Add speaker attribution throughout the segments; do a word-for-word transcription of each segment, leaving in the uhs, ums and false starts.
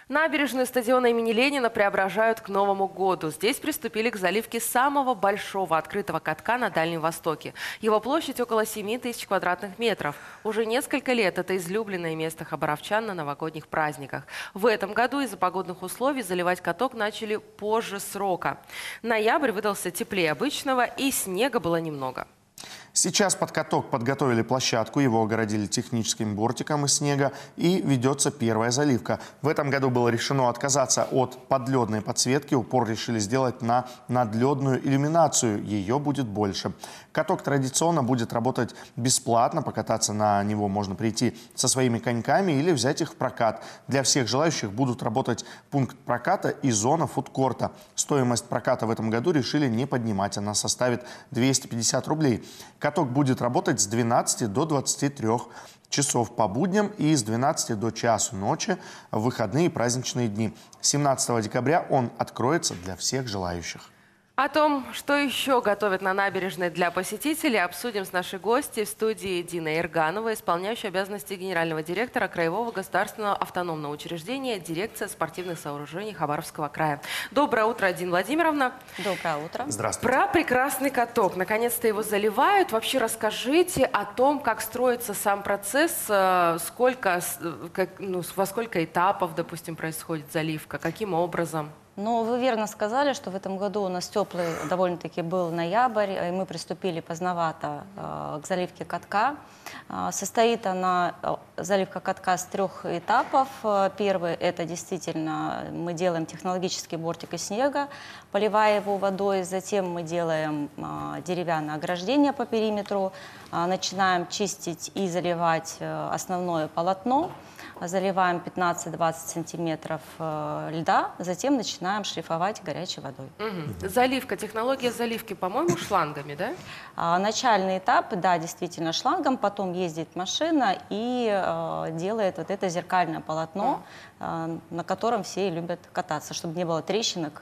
Speaker 1: Набережную стадиона имени Ленина преображают к Новому году. Здесь приступили к заливке самого большого открытого катка на Дальнем Востоке. Его площадь около семи тысяч квадратных метров. Уже несколько лет это излюбленное место хабаровчан на новогодних праздниках. В этом году из-за погодных условий заливать каток начали позже срока. Ноябрь выдался теплее обычного, и снега было немного.
Speaker 2: Сейчас под каток подготовили площадку, его огородили техническим бортиком из снега, и ведется первая заливка. В этом году было решено отказаться от подледной подсветки, упор решили сделать на надледную иллюминацию, ее будет больше. Каток традиционно будет работать бесплатно, покататься на него можно прийти со своими коньками или взять их в прокат. Для всех желающих будут работать пункт проката и зона фудкорта. Стоимость проката в этом году решили не поднимать, она составит двести пятьдесят рублей. Каток будет работать с двенадцати до двадцати трёх часов по будням и с двенадцати до часу ночи в выходные и праздничные дни. семнадцатого декабря он откроется для всех желающих.
Speaker 1: О том, что еще готовят на набережной для посетителей, обсудим с нашей гостьей в студии Диной Иргановой, исполняющей обязанности генерального директора Краевого государственного автономного учреждения «Дирекция спортивных сооружений Хабаровского края». Доброе утро, Дина Владимировна.
Speaker 3: Доброе утро.
Speaker 2: Здравствуйте.
Speaker 1: Про прекрасный каток. Наконец-то его заливают. Вообще расскажите о том, как строится сам процесс, сколько, как, ну, во сколько этапов, допустим, происходит заливка, каким образом?
Speaker 3: Ну, вы верно сказали, что в этом году у нас теплый довольно-таки был ноябрь, и мы приступили поздновато э, к заливке катка. Э, состоит она, э, заливка катка, с трех этапов. Первый – это действительно мы делаем технологический бортик из снега, поливая его водой. Затем мы делаем э, деревянное ограждение по периметру, э, начинаем чистить и заливать э, основное полотно. Заливаем пятнадцать-двадцать сантиметров э, льда, затем начинаем шлифовать горячей водой.
Speaker 1: Угу. Заливка, технология заливки, по-моему, шлангами, да?
Speaker 3: А, начальный этап, да, действительно шлангом, потом ездит машина и э, делает вот это зеркальное полотно, э, на котором все любят кататься, чтобы не было трещинок.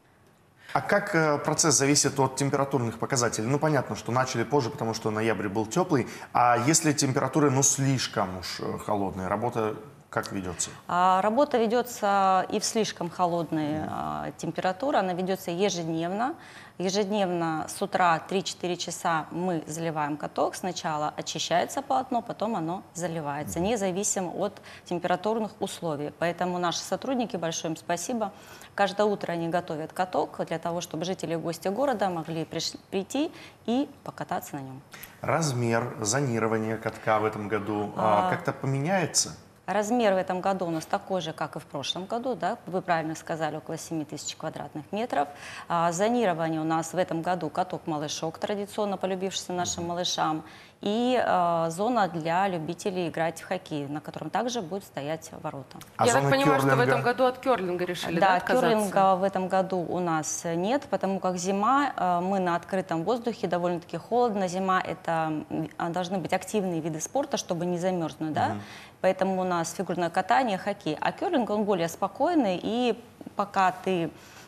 Speaker 2: А как э, процесс зависит от температурных показателей? Ну, понятно, что начали позже, потому что ноябрь был теплый. А если температуры, ну, слишком уж холодные, работа как ведется?
Speaker 3: А, работа ведется и в слишком холодные а, температуры. Она ведется ежедневно. Ежедневно с утра три-четыре часа мы заливаем каток. Сначала очищается полотно, потом оно заливается, независимо от температурных условий. Поэтому наши сотрудники, большое им спасибо, каждое утро они готовят каток для того, чтобы жители и гости города могли приш... прийти и покататься на нем.
Speaker 2: Размер зонирования катка в этом году а... как-то поменяется?
Speaker 3: Размер в этом году у нас такой же, как и в прошлом году, да? Вы правильно сказали, около семи тысяч квадратных метров. А, зонирование у нас в этом году каток-малышок, традиционно полюбившийся нашим малышам, и а, зона для любителей играть в хоккей, на котором также будут стоять ворота.
Speaker 2: А
Speaker 1: Я так понимаю,
Speaker 2: керлинга?
Speaker 1: что в этом году от керлинга решили, да,
Speaker 3: Да,
Speaker 1: отказаться?
Speaker 3: керлинга в этом году у нас нет, потому как зима, а, мы на открытом воздухе, довольно-таки холодно. Зима – это должны быть активные виды спорта, чтобы не замерзнуть, да? Поэтому у нас фигурное катание, хоккей. А керлинг, он более спокойный, и пока ты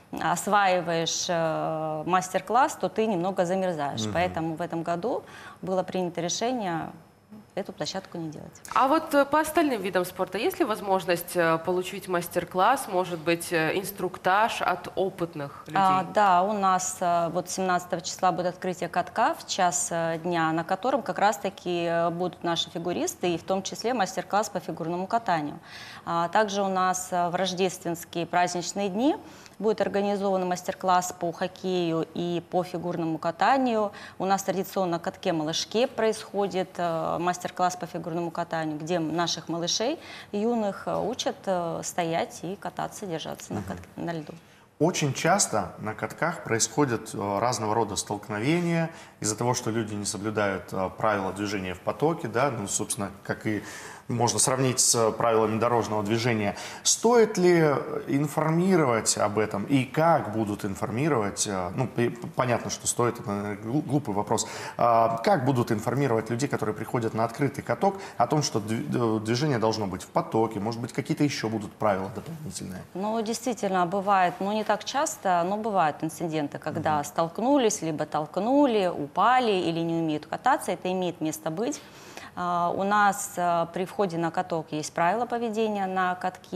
Speaker 3: осваиваешь э, мастер-класс, то ты немного замерзаешь. Mm-hmm. Поэтому в этом году было принято решение эту площадку не делать.
Speaker 1: А вот по остальным видам спорта есть ли возможность получить мастер-класс, может быть, инструктаж от опытных людей?
Speaker 3: А, да, у нас вот семнадцатого числа будет открытие катка в час дня, на котором как раз-таки будут наши фигуристы, и в том числе мастер-класс по фигурному катанию. А, также у нас в рождественские праздничные дни будет организован мастер-класс по хоккею и по фигурному катанию. У нас традиционно в катке-малышке происходит э, мастер-класс по фигурному катанию, где наших малышей юных учат э, стоять и кататься, держаться на, катке, на льду.
Speaker 2: Очень часто на катках происходят э, разного рода столкновения из-за того, что люди не соблюдают э, правила движения в потоке, да, ну, собственно, как и можно сравнить с правилами дорожного движения. Стоит ли информировать об этом и как будут информировать? Ну, понятно, что стоит, это глупый вопрос. Как будут информировать людей, которые приходят на открытый каток, о том, что движение должно быть в потоке, может быть, какие-то еще будут правила дополнительные?
Speaker 3: Ну, действительно, бывает, ну, не так часто, но бывают инциденты, когда mm-hmm. столкнулись, либо толкнули, упали или не умеют кататься. Это имеет место быть. У нас при входе на каток есть правила поведения на катке.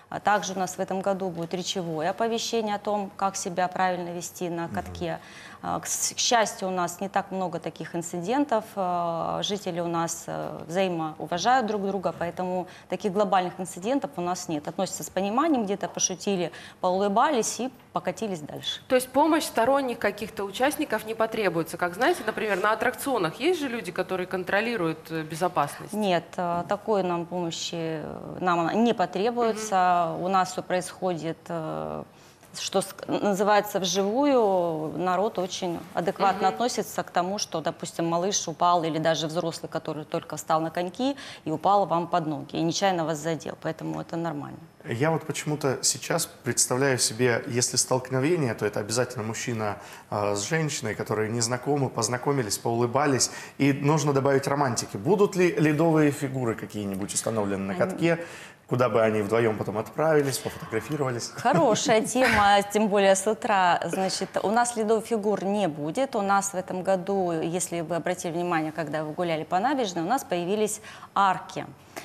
Speaker 3: А также у нас в этом году будет речевое оповещение о том, как себя правильно вести на катке. А, К с- к счастью, у нас не так много таких инцидентов. а, Жители у нас э, взаимоуважают друг друга, поэтому таких глобальных инцидентов у нас нет. Относятся с пониманием, где-то пошутили, поулыбались и покатились дальше.
Speaker 1: То есть помощь сторонних каких-то участников не потребуется. Как знаете, например, на аттракционах есть же люди, которые контролируют э, безопасность?
Speaker 3: Нет, э, такой нам помощи э, нам она не потребуется. У нас все происходит, э, что ск- называется, вживую. Народ очень адекватно относится к тому, что, допустим, малыш упал или даже взрослый, который только встал на коньки и упал вам под ноги и нечаянно вас задел. Поэтому это нормально.
Speaker 2: Я вот почему-то сейчас представляю себе, если столкновение, то это обязательно мужчина э, с женщиной, которые не знакомы, познакомились, поулыбались, и нужно добавить романтики. Будут ли ледовые фигуры какие-нибудь установлены на катке, куда бы они вдвоем потом отправились, пофотографировались?
Speaker 3: Хорошая тема, тем более с утра. Значит, у нас ледовых фигур не будет. У нас в этом году, если вы обратили внимание, когда вы гуляли по набережной, у нас появились арки.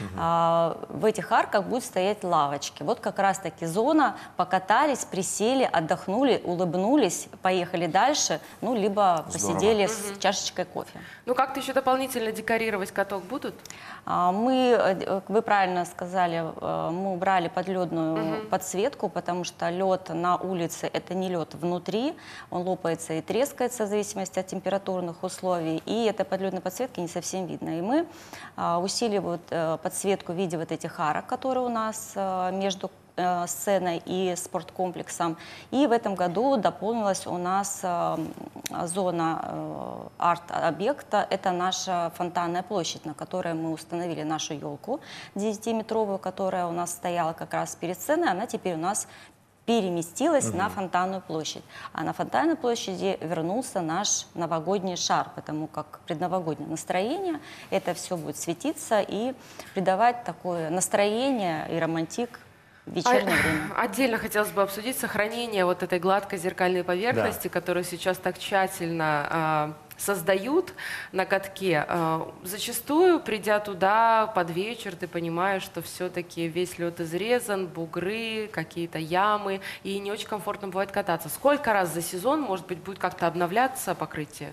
Speaker 3: А, в этих арках будут стоять лавочки. Вот как раз-таки зона, покатались, присели, отдохнули, улыбнулись, поехали дальше, ну, либо посидели с чашечкой кофе.
Speaker 1: Ну, как-то еще дополнительно декорировать каток будут?
Speaker 3: А, Мы, э, вы правильно сказали, э, мы убрали подледную подсветку, потому что лед на улице – это не лед внутри, он лопается и трескается в зависимости от температурных условий, и этой подледной подсветки не совсем видно. И мы а, усиливаем э, подсветку в виде вот этих арок, которые у нас э, между э, сценой и спорткомплексом. И в этом году дополнилась у нас э, зона э, арт-объекта. Это наша фонтанная площадь, на которой мы установили нашу елку десятиметровую, которая у нас стояла как раз перед сценой. Она теперь у нас переместилась на Фонтанную площадь. А на Фонтанной площади вернулся наш новогодний шар, потому как предновогоднее настроение, это все будет светиться и придавать такое настроение и романтик в вечернее
Speaker 1: А-
Speaker 3: время.
Speaker 1: Отдельно хотелось бы обсудить сохранение вот этой гладкой зеркальной поверхности, которую сейчас так тщательно а, создают на катке. А, зачастую, придя туда под вечер, ты понимаешь, что все-таки весь лед изрезан, бугры, какие-то ямы, и не очень комфортно бывает кататься. Сколько раз за сезон, может быть, будет как-то обновляться покрытие?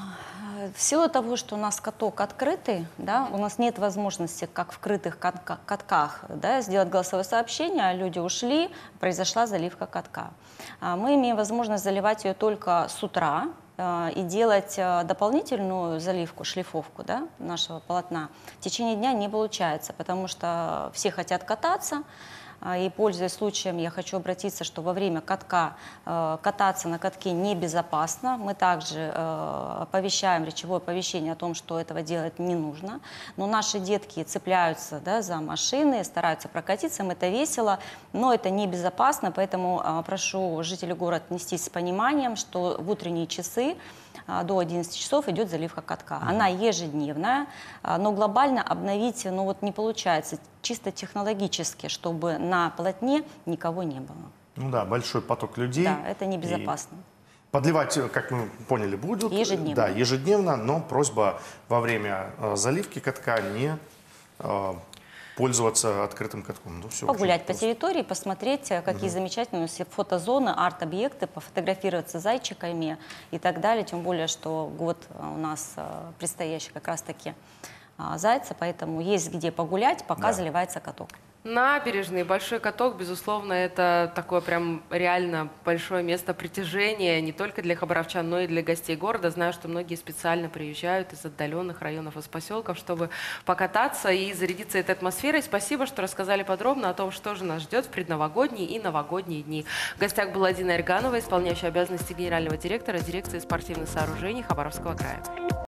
Speaker 3: В силу того, что у нас каток открытый, да, у нас нет возможности, как в крытых катка- катках, да, сделать голосовое сообщение, а люди ушли, произошла заливка катка. А Мы имеем возможность заливать ее только с утра э, и делать э, дополнительную заливку, шлифовку, да, нашего полотна в течение дня не получается, потому что все хотят кататься. А, И, пользуясь случаем, я хочу обратиться, что во время катка э, кататься на катке небезопасно. Мы также э, оповещаем речевое оповещение о том, что этого делать не нужно. Но наши детки цепляются, да, за машины, стараются прокатиться, им это весело, но это небезопасно, поэтому э, прошу жителей города отнестись с пониманием, что в утренние часы а, до одиннадцати часов идет заливка катка. Она ежедневная, а, но глобально обновить, ну, вот не получается чисто технологически, чтобы на полотне никого не было.
Speaker 2: Ну да, большой поток людей.
Speaker 3: Да, это
Speaker 2: и
Speaker 3: небезопасно.
Speaker 2: Подливать, как мы поняли, будут.
Speaker 3: Ежедневно.
Speaker 2: Да, ежедневно, но просьба во время э, заливки катка не э, пользоваться открытым катком. Ну, всё
Speaker 3: Погулять
Speaker 2: очень
Speaker 3: по
Speaker 2: просто.
Speaker 3: территории, посмотреть, э, какие замечательные у нас есть фотозоны, арт-объекты, пофотографироваться с зайчиками и так далее. Тем более, что год э, у нас э, предстоящий как раз-таки а, зайца, поэтому есть где погулять, пока
Speaker 2: Да.
Speaker 3: заливается каток.
Speaker 1: Набережные, большой каток, безусловно, это такое прям реально большое место притяжения не только для хабаровчан, но и для гостей города. Знаю, что многие специально приезжают из отдаленных районов, из поселков, чтобы покататься и зарядиться этой атмосферой. Спасибо, что рассказали подробно о том, что же нас ждет в предновогодние и новогодние дни. В гостях была Дина Эрганова, исполняющая обязанности генерального директора дирекции спортивных сооружений Хабаровского края.